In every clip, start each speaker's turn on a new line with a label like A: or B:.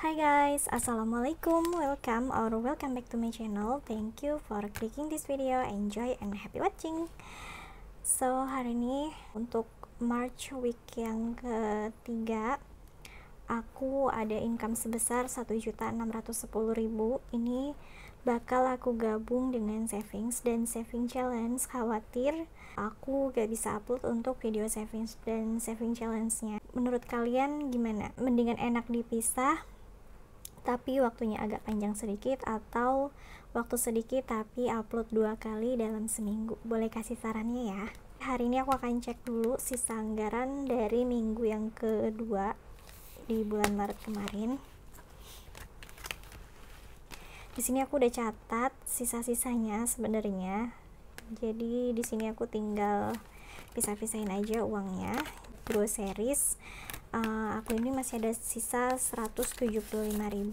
A: Hi guys, assalamualaikum, welcome back to my channel. Thank you for clicking this video, enjoy and happy watching. So hari ini untuk March week yang ketiga, aku ada income sebesar 1.610.000. Ini bakal aku gabung dengan savings dan saving challenge. Khawatir aku gak bisa upload untuk video savings dan saving challenge-nya. Menurut kalian gimana? Mendingan enak dipisah tapi waktunya agak panjang sedikit, atau waktu sedikit tapi upload 2 kali dalam seminggu? Boleh kasih sarannya ya. Hari ini aku akan cek dulu sisa anggaran dari minggu yang kedua di bulan Maret kemarin. Di sini aku udah catat sisa-sisanya sebenarnya. Jadi di sini aku tinggal pisah-pisahin aja uangnya. Groceries, aku ini masih ada sisa 175.000.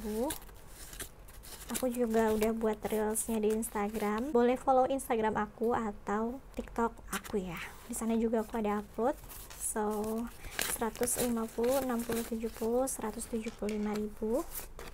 A: Aku juga udah buat reelsnya di Instagram. Boleh follow Instagram aku atau TikTok aku ya. Di sana juga aku ada upload. So 150, 60, 70, 175.000.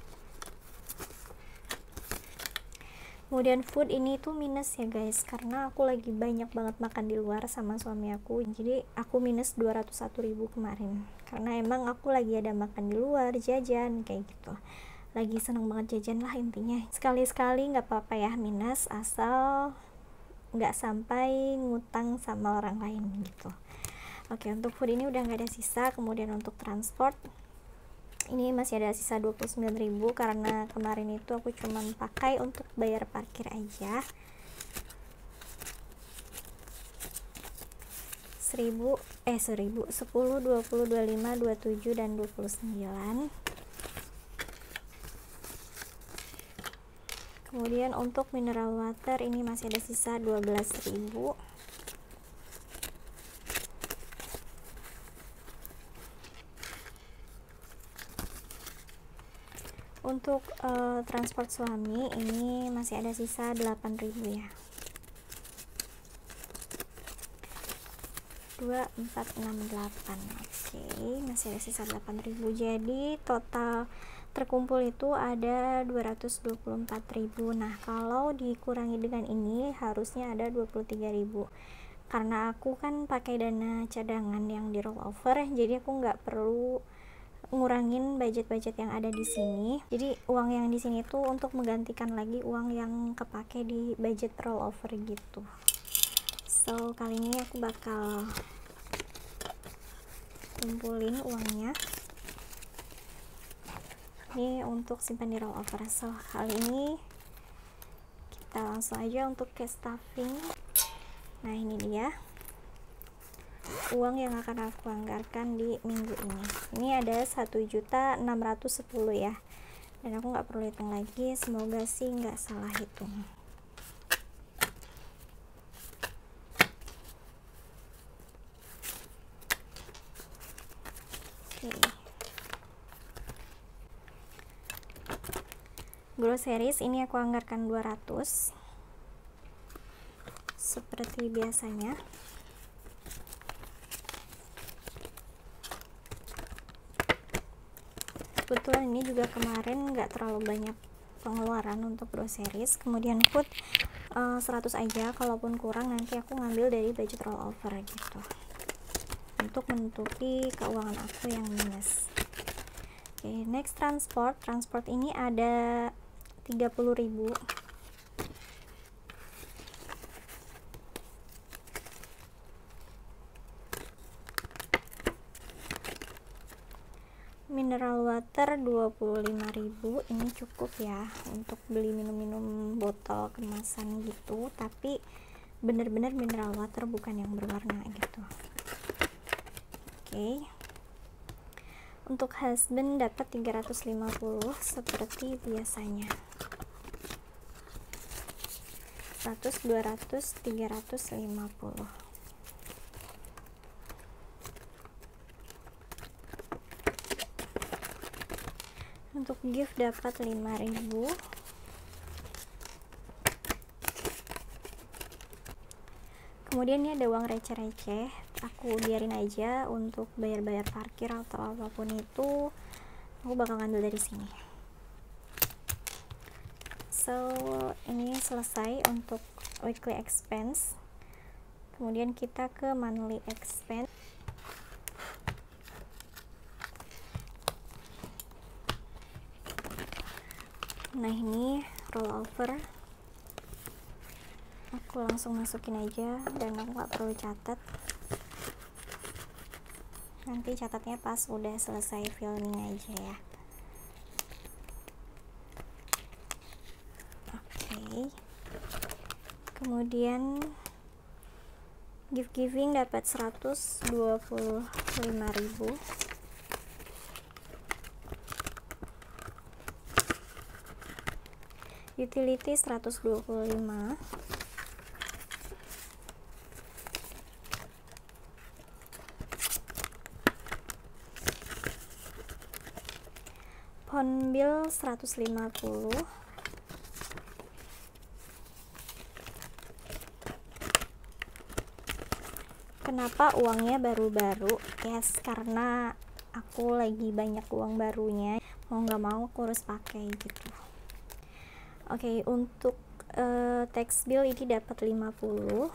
A: Kemudian food ini tuh minus ya guys, karena aku lagi banyak banget makan di luar sama suami aku. Jadi aku minus 201.000 kemarin, karena emang aku lagi ada makan di luar, jajan kayak gitu. Lagi seneng banget jajan lah intinya. Sekali-sekali nggak apa-apa ya minus, asal nggak sampai ngutang sama orang lain gitu. Oke, untuk food ini udah nggak ada sisa. Kemudian untuk transport ini masih ada sisa 29.000, karena kemarin itu aku cuman pakai untuk bayar parkir aja. 10, 10, 10, 20, 25, 27 dan 29. Kemudian untuk mineral water ini masih ada sisa 12.000. Untuk transport suami ini masih ada sisa 8.000 ya. 2, 4, 6, 8. Oke, masih ada sisa 8.000. Jadi total terkumpul itu ada 224.000. Nah, kalau dikurangi dengan ini harusnya ada 23.000. Karena aku kan pakai dana cadangan yang di roll over, jadi aku nggak perlu ngurangin budget-budget yang ada di sini. Jadi uang yang di sini tuh untuk menggantikan lagi uang yang kepake di budget rollover gitu. So kali ini aku bakal kumpulin uangnya. Ini untuk simpan di rollover. So kali ini kita langsung aja untuk cash stuffing. Nah ini dia uang yang akan aku anggarkan di minggu ini. Ini ada 1.610 ya, dan aku nggak perlu hitung lagi, semoga sih nggak salah hitung. Oke. Groceries ini aku anggarkan 200 seperti biasanya. Kebetulan ini juga kemarin nggak terlalu banyak pengeluaran untuk groceries. Kemudian food 100 aja, kalaupun kurang nanti aku ngambil dari budget rollover gitu, untuk menutupi keuangan aku yang minus. Oke, next transport ini ada 30.000. Mineral water 25.000. Ini cukup ya untuk beli minum-minum botol kemasan gitu, tapi bener-bener mineral water, bukan yang berwarna gitu. Oke. Untuk husband dapat 350 seperti biasanya. 100, 200, 350. Untuk gift dapat 5.000. Kemudian ini ada uang receh-receh, aku biarin aja untuk bayar-bayar parkir atau apapun itu. aku bakal ngambil dari sini. So ini selesai untuk weekly expense. Kemudian kita ke monthly expense. Nah ini rollover, aku langsung masukin aja dan aku nggak perlu catat, nanti catatnya pas udah selesai filming aja ya. Oke. Kemudian giving dapat 125.000. Utility 125. Phone bill 150. Kenapa uangnya baru-baru? Yes, karena aku lagi banyak uang barunya, mau nggak mau aku harus pakai gitu. Oke, untuk tax bill ini dapat 50.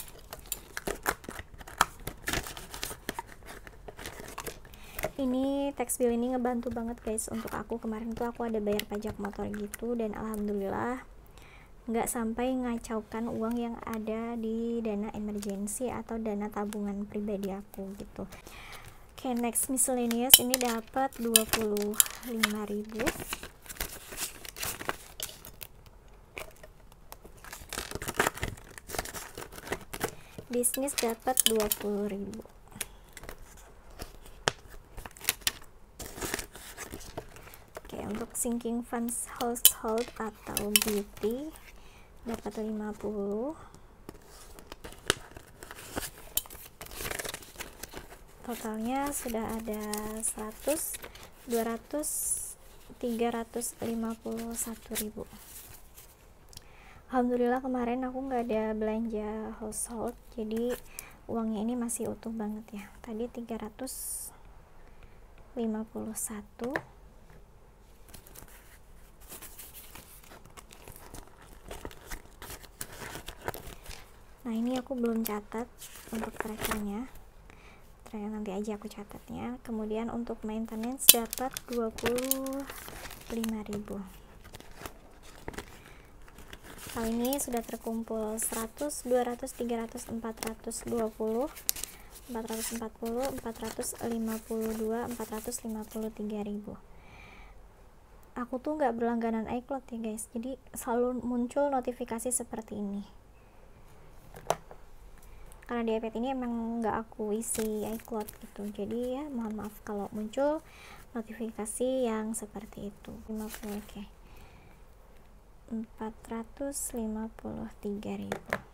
A: Ini tax bill ini ngebantu banget guys untuk aku. Kemarin tuh aku ada bayar pajak motor gitu, dan alhamdulillah nggak sampai ngacaukan uang yang ada di dana emergency atau dana tabungan pribadi aku gitu. Oke, next miscellaneous ini dapat 25.000. Bisnis dapat 20.000. Oke, untuk sinking funds household atau beauty dapat 50. Totalnya sudah ada 100, 200, 351.000. Alhamdulillah kemarin aku nggak ada belanja household, jadi uangnya ini masih utuh banget ya. Tadi 351. Nah ini aku belum catat untuk trackernya, nanti aja aku catatnya. Kemudian untuk maintenance dapat 25.000. Kali ini sudah terkumpul 100, 200, 300, 420, 440, 452, 453.000. Aku tuh nggak berlangganan iCloud ya guys, jadi selalu muncul notifikasi seperti ini. Karena di iPad ini emang nggak aku isi iCloud gitu, jadi ya mohon maaf kalau muncul notifikasi yang seperti itu. 50, oke. 453.000.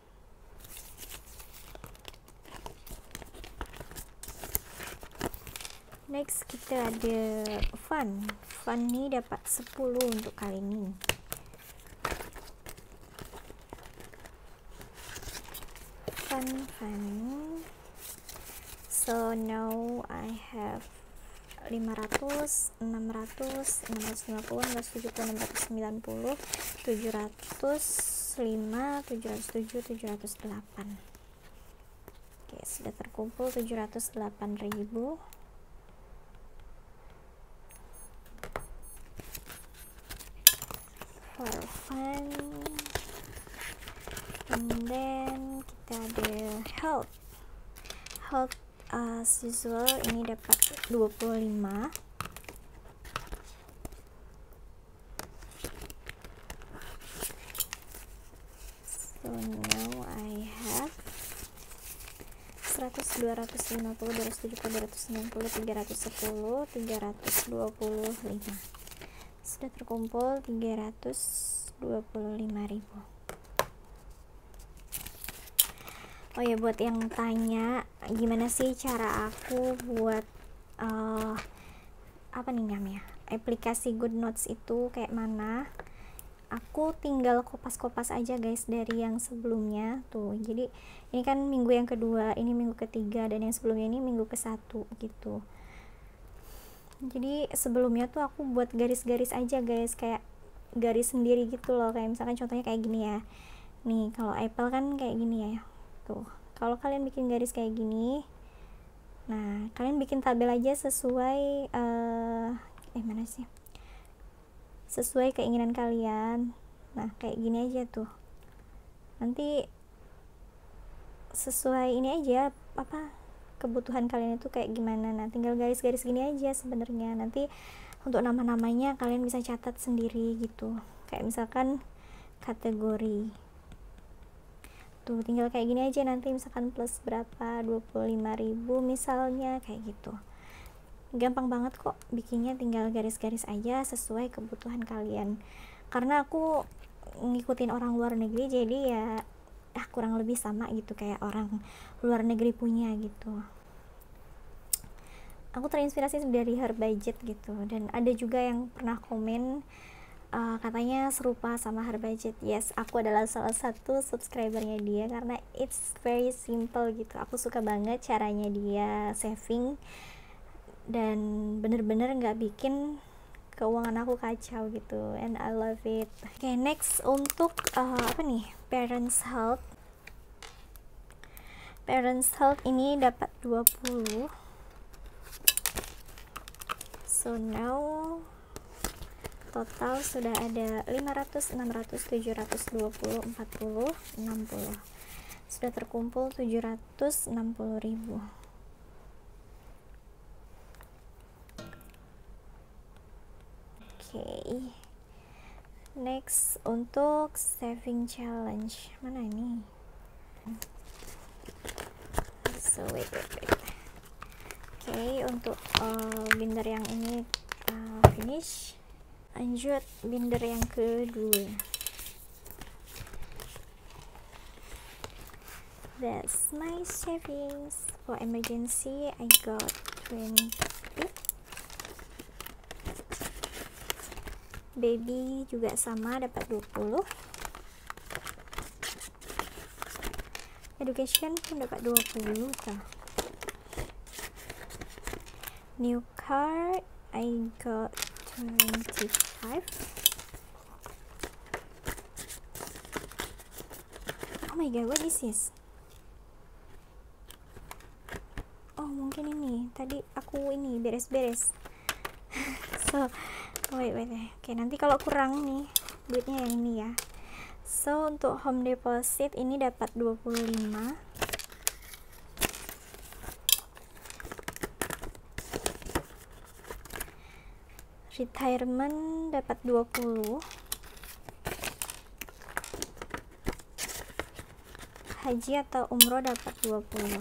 A: Next kita ada fun ini dapat 10 untuk kali ini. Fun. So now I have 500, 600, 650, 670, 690, 705, 707, 708. Oke, sudah terkumpul 708.000. For fun. And then kita ada health as usual, ini dapat 25. So now I have 100, 250, 270, 290, 310, 325. Sudah terkumpul 325.000. Oh ya, buat yang tanya gimana sih cara aku buat apa nih namanya, aplikasi GoodNotes itu kayak mana, aku tinggal kopas-kopas aja guys dari yang sebelumnya tuh. Jadi ini kan minggu yang kedua, ini minggu ketiga, dan yang sebelumnya ini minggu ke-1 gitu. Jadi sebelumnya tuh aku buat garis-garis aja guys, kayak garis sendiri gitu loh, kayak misalkan contohnya kayak gini ya. Nih kalau apple kan kayak gini ya, tuh kalau kalian bikin garis kayak gini, nah kalian bikin tabel aja sesuai mana sih, sesuai keinginan kalian. Nah kayak gini aja tuh, nanti sesuai ini aja apa kebutuhan kalian itu kayak gimana. Nah tinggal garis-garis gini aja sebenarnya. Nanti untuk nama-namanya kalian bisa catat sendiri gitu, kayak misalkan kategori tuh tinggal kayak gini aja, nanti misalkan plus berapa, 25.000 misalnya, kayak gitu. Gampang banget kok bikinnya, tinggal garis-garis aja sesuai kebutuhan kalian. Karena aku ngikutin orang luar negeri, jadi ya kurang lebih sama gitu kayak orang luar negeri punya gitu. Aku terinspirasi dari her budget gitu, dan ada juga yang pernah komen katanya serupa sama her budget. Yes, aku adalah salah satu subscribernya dia karena it's very simple gitu. Aku suka banget caranya dia saving dan bener-bener nggak bikin keuangan aku kacau gitu, and I love it. Okay, next untuk apa nih, parents health. Parents health ini dapat 20. So now total sudah ada 500, 600, 720, 40, 60. Sudah terkumpul 760.000. Okay. Next untuk saving challenge. Mana ini? So wait. Okay, untuk binder yang ini finish. Lanjut binder yang kedua. That's my savings. For emergency I got 20. Baby juga sama, dapat 20. Education pun dapat 20 tuh. New car I got 25. Oh my god, what is this? Oh mungkin ini tadi aku ini beres-beres. So wait. Oke, nanti kalau kurang nih duitnya yang ini ya. So untuk home deposit ini dapat 25. Retirement dapat 20. Haji atau umroh dapat 20.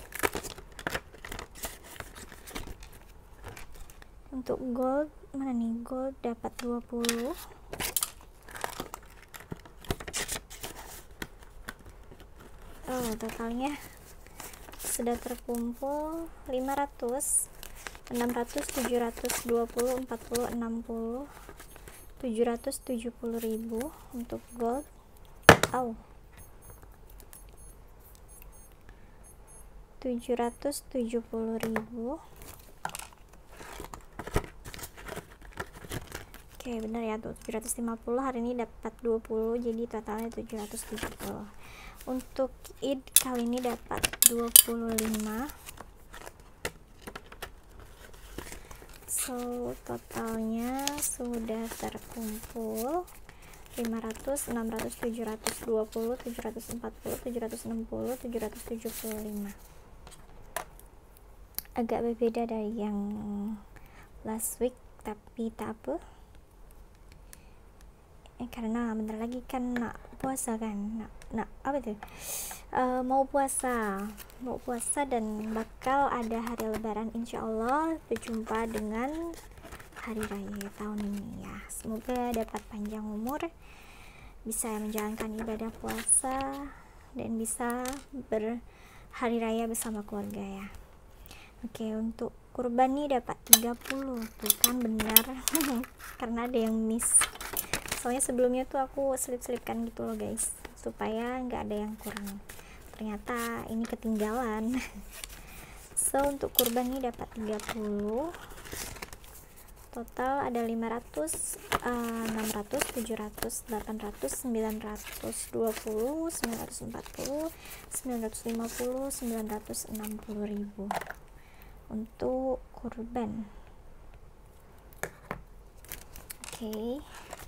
A: Untuk gold, mana nih, gold dapat 20. Oh, totalnya sudah terkumpul 500, 600, 720, 40, 60, 770.000 untuk gold. 770.000. Oke, bener ya tuh, 750. Hari ini dapat 20, jadi totalnya 770. Untuk id kali ini dapat 25. So totalnya sudah terkumpul 500, 600, 720, 740, 760, 775. Agak berbeda dari yang last week, tapi tak apa, karena bentar lagi kan nak puasa kan, nak apa tuh, mau puasa dan bakal ada hari lebaran, insyaallah berjumpa dengan hari raya tahun ini ya. Semoga dapat panjang umur, bisa menjalankan ibadah puasa, dan bisa berhari raya bersama keluarga ya. Oke, untuk kurban nih dapat 30 tuh kan, benar. Karena ada yang miss, soalnya sebelumnya tuh aku selip-selipkan gitu loh guys, supaya nggak ada yang kurang, ternyata ini ketinggalan. So untuk kurban nih dapat 30. Total ada 500, 600, 700, 800, 920, 940, 950, 960.000 untuk kurban. Oke.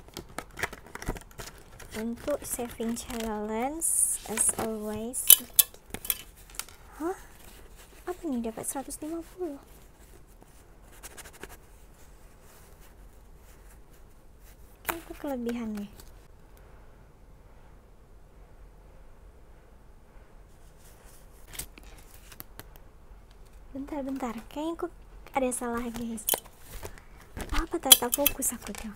A: Untuk saving challenge as always. Hah? Apa nih, dapat 150? Kan itu kelebihan nih. Bentar, kayaknya kok ada salah guys. Apa tak fokus aku tuh.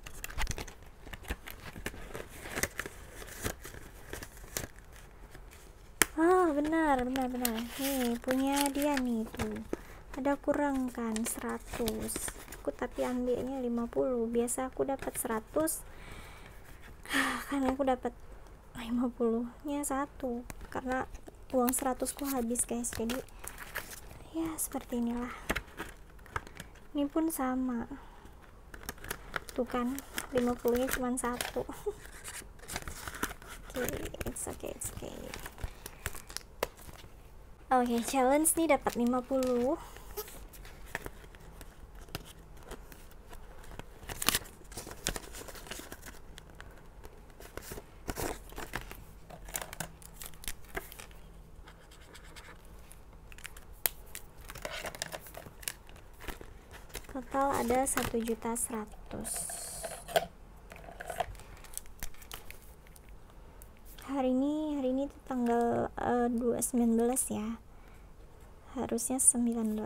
A: Benar. Nih, punya dia nih tuh. Ada kurang kan 100. Aku tapi ambilnya 50. Biasa aku dapat 100. Karena aku dapat 50-nya satu. Karena uang 100 ku habis guys. Jadi ya seperti inilah. Ini pun sama. Tuh kan 50-nya cuma satu. It's okay. Oke, challenge nih dapat 50. Total ada 1.100.000. Hari ini tuh tanggal 19 ya. Harusnya 19.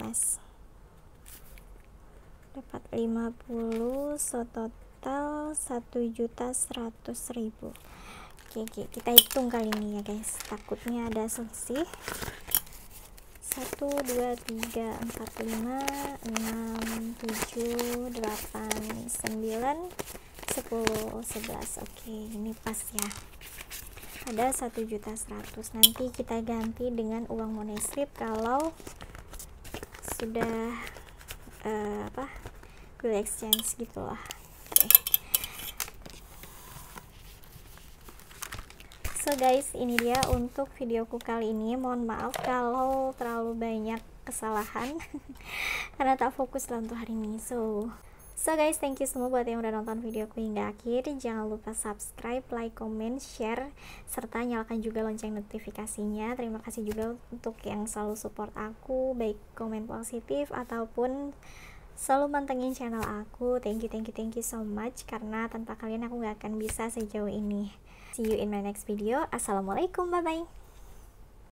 A: Dapat 50, so total 1.100.000. Oke, kita hitung kali ini ya guys. Takutnya ada selisih. 1, 2, 3, 4, 5, 6, 7, 8, 9, 10, 11. Oke, ini pas ya. Ada 1.100.000. Nanti kita ganti dengan uang money strip kalau sudah good exchange gitu lah. So guys, ini dia untuk videoku kali ini. Mohon maaf kalau terlalu banyak kesalahan karena tak fokus lah untuk hari ini. So guys, thank you semua buat yang udah nonton videoku hingga akhir. Jangan lupa subscribe, like, comment, share, serta nyalakan juga lonceng notifikasinya. Terima kasih juga untuk yang selalu support aku, baik komen positif ataupun selalu mantengin channel aku. Thank you so much, karena tanpa kalian aku gak akan bisa sejauh ini. See you in my next video. Assalamualaikum, bye bye.